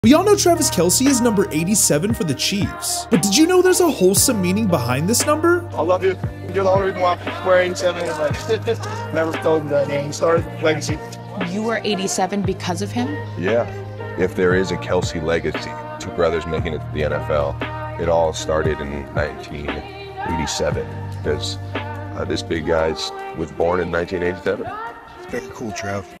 We all know Travis Kelce is number 87 for the Chiefs, but did you know there's a wholesome meaning behind this number? I love you. You're the only reason why I'm wearing 87 is like, never told the name. Started legacy. You were 87 because of him? Yeah. If there is a Kelce legacy, two brothers making it to the NFL, it all started in 1987 because this big guy was born in 1987. Very cool, Trev.